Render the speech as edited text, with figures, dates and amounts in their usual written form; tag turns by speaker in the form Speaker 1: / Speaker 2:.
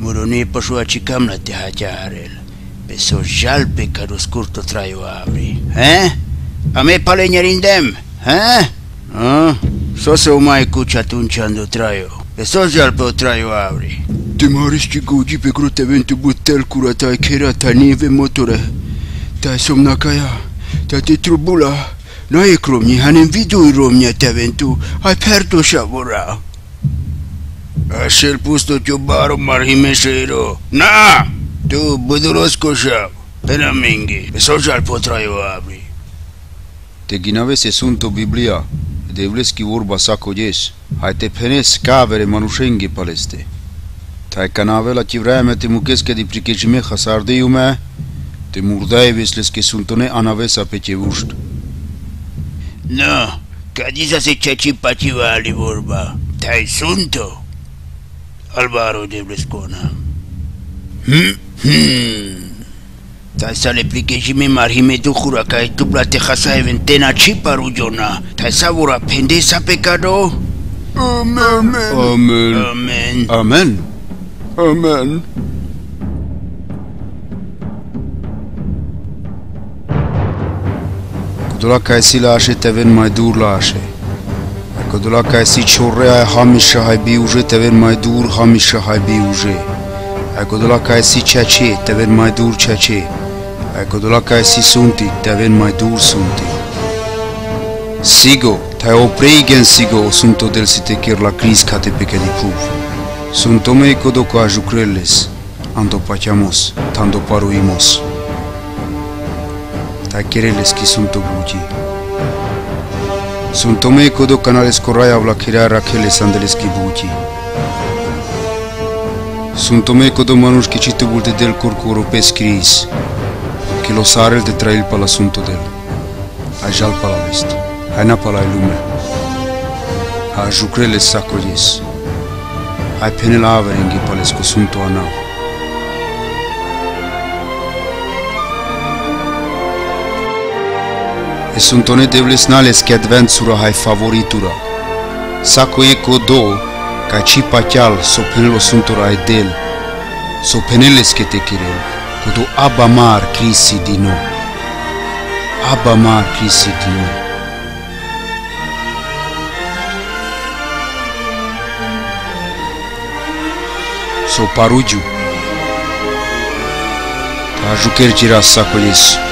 Speaker 1: Moroni pošao čekam na te haťárel. Beso žal pekadu skurto traju avri. A me palenjarindem, So se umai kuća tunčando traju. Beso žal pe o traju avri.
Speaker 2: Te marišći gođi pe groteventu butel kurata i kerata nive motore. Ta somnakaja, ta te trubula. No e kromni, hanem vidu i romnja teventu, ai perto shavora.
Speaker 1: Așel pusto ciobaro marhimesero. Na! Tu budurosco shav. Pena mingi. Beso žal po traju avri.
Speaker 3: Te ginavese sunto Biblia. Devleski vorba sacodes. Hai te penes cavere manushengi paleste. Tai canavela ti vreme te mukeske di prikejime hasardeume. Te murdai vesleske suntone anavesa pe cevuşt.
Speaker 1: No, Cadiza se ceaci pacivali vorba. Tai sunto. Alvaro Devlescona. Tai sale prikejime marhime tu hurakai tu plate hasa eventena ciparu jona. Tai savura pendesa pecado.
Speaker 2: Amen.
Speaker 3: Amen.
Speaker 1: Amen.
Speaker 3: Amen.
Speaker 2: Amen.
Speaker 3: Codola ca si lasce te ven mai dur lasce. Codola ca si chorrea hamisha hai biuje te ven mai dur hamisha hai biuje. Codola ca si ceace te ven mai dur ceace. Codola ca si sunti te ven mai dur sunti. Sigo, te oprigen sigo sunto del si te chiar la cris ca te peche di puv. Sunto me codo ca jucreles, ando paciamos, tando paruimos. Ta quereles ki sunto buji. Sunto me codo canales corraia avla chirea racheles andeles ki buji. Sunto me codo manuș ki citu bulte del corco europes cris. Che lo sarel de trail pa la sunto del. Ai jal pa la vest. Ai na pa la lume. Ai jucreles sacolis. Ai pene la averinghi pa les cu sunto anau. E suntone devlesnales che adventura hai favoritura. Saco eco do, ca ci pacial so penelo suntura e del. So peneles che te chirel, codo abamar crisi di no. Abamar crisi di no. So parugiu. Ta juker ciras sacolis.